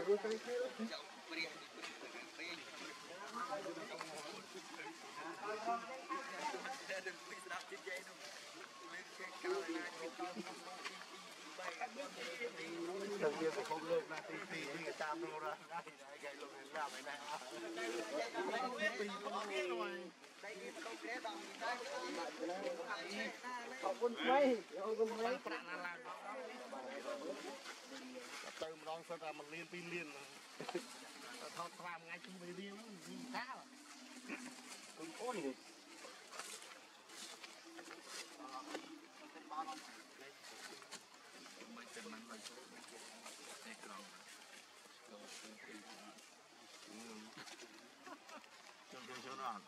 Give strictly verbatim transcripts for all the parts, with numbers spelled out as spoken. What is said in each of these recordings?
Đầu tiên phải không lượm là tí tí thì cái tam đô ra cái lượm ra mấy này không quân mấy không quân mấy từ một đòn sơ ra một liên pin liên thọ làm ngay chung với liên gì khác ôi này mấy tên mình lấy số này còn trong cái chỗ nào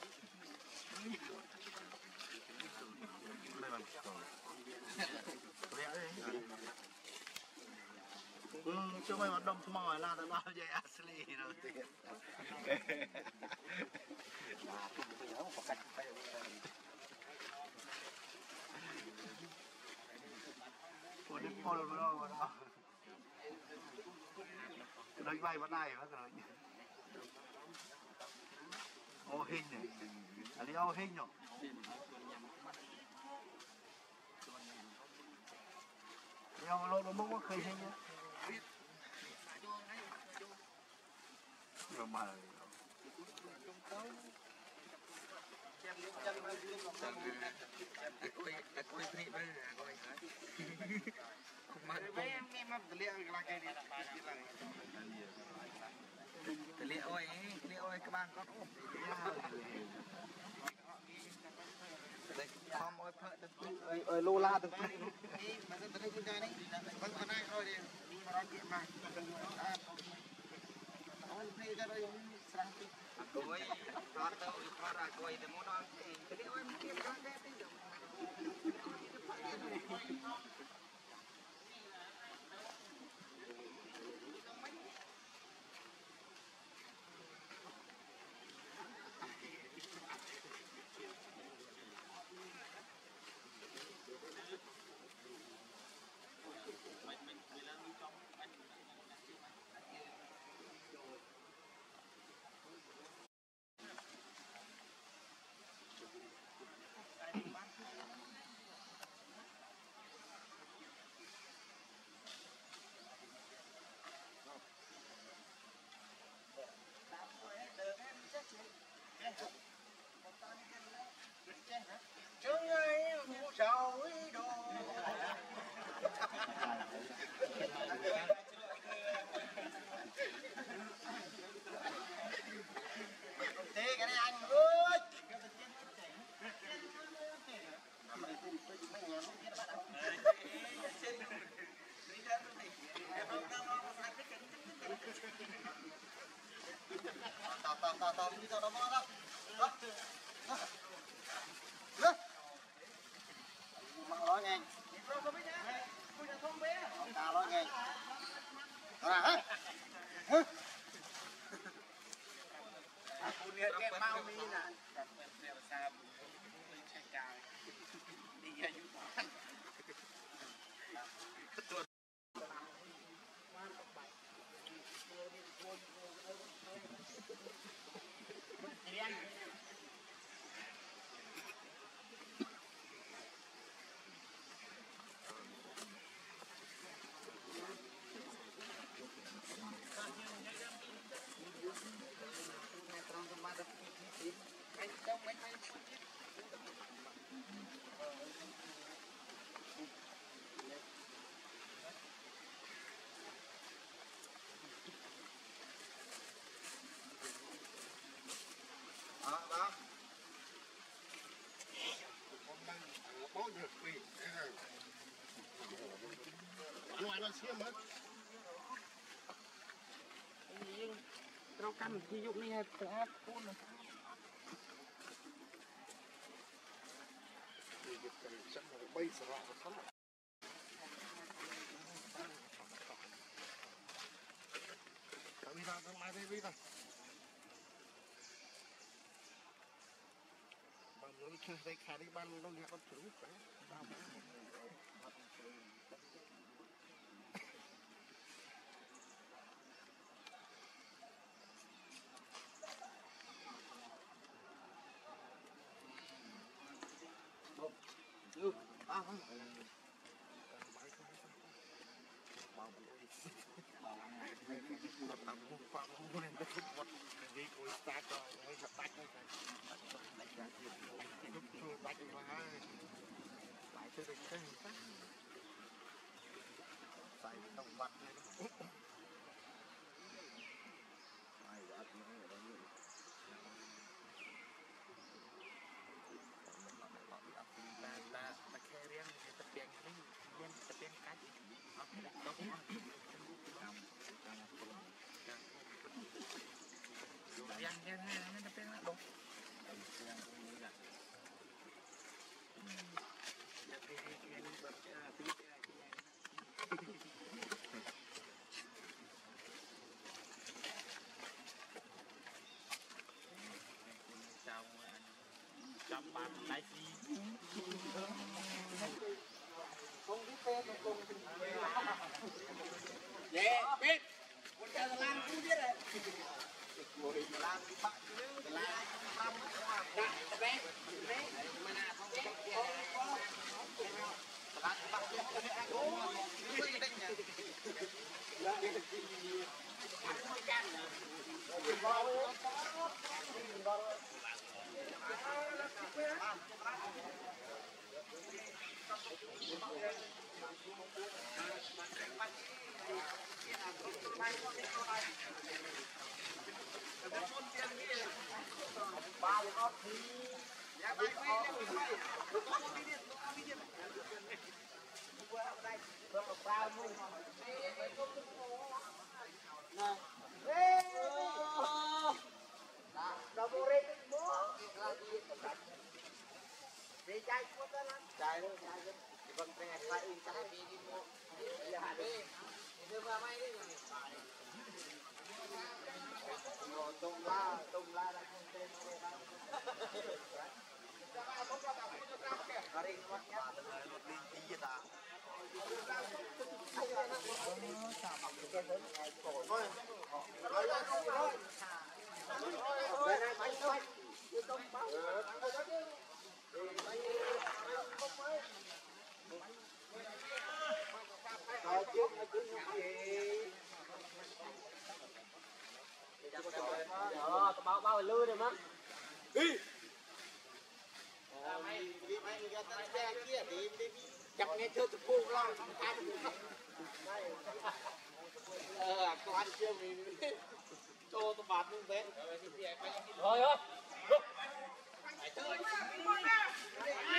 đây là rồi lẽ đấy ừ cho mày hoạt động mỏi là tao nói vậy asli rồi tiền là cái gì đó có cách cô đi cô đâu đâu đâu đánh bay bắt này bắt rồi ô hình này anh đi ô hình nhở nhau lâu nó mất khơi hình nhá rồi mà coi coi thấy bây giờ coi không mà em em mà liệu là cái này là liệu ơi liệu ơi các bạn có ốp đây không ơi phật ơi ơi lô la từng đi mà cái đây chúng ta đấy vẫn còn ai thôi đi mà nói chuyện mà ôi đây ra đây sang đi coi nó đâu nó ra coi thì muốn ăn cái liệu em kiếm cái cái cái Chương ấy ngủ sầu ý đồ thế cái này anh ơi tao tao tao tao đi tao nó mất đó mà nói nghe tao nói nghe à hả cô nghe cái bao mi nè đẹp xa chạy cài đi ra những quán tuần đi ăn trong trong ba đợt anh trong mấy mấy à đó con đang bó được quỷ ngoài nó xiêm hết rau canh ví dụ như từ áp cuốn này chắc là bay sợ là thấm tại vì sao tao mai thấy biết rồi bằng nó chơi tay khai đi ban nó nghe con chữ phải sao à không bao bao một tầm một khoảng một lên tới một cái cối start rồi hay là tách rồi đánh ra tiền lúc chưa tách mà lại tới đây cái gì khác xài đồng vật này ai đã nói ở đây là là Takecare tập tiền cái liên tập tiền cái đó cũng yang yang yang tập tiền là đúng chào chăm bạn lái gì không biết tên là cùng dễ biết con trai làm cũng biết đấy ngồi làm cái bạn chứ làm làm đặt vé vé mà nào không có có làm bạn chứ không có quy định nhỉ ăn hơi can ba con thì giá bay đi bay có con đi đi có đi đi đây rồi một bao luôn nè ê đâu có rê cái bố đi chạy cuốn đó lắm chạy luôn chạy luôn vâng xe lại chạy đi đi mua đi hạ đi đưa vào máy đi rồi tung la tung la là không tên hari ini buatnya lebih tinggi tak? Sama kita tu. Rồi. Rồi rồi rồi. Đây này bánh bánh. Tôi tông báo. Rồi chưa chưa gì. Đó, báo báo lư rồi mà. Đi. Mày đi mày đi ra tay xe kia đi đi chặt nghe chơi chụp buông lo không khai ờ có ăn chưa mình cho tôi bạt luôn thế rồi rồi phải chơi